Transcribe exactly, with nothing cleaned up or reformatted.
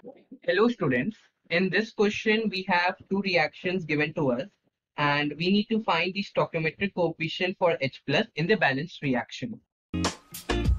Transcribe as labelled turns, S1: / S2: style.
S1: Hello students, in this question we have two reactions given to us and we need to find the stoichiometric coefficient for H plus in the balanced reaction.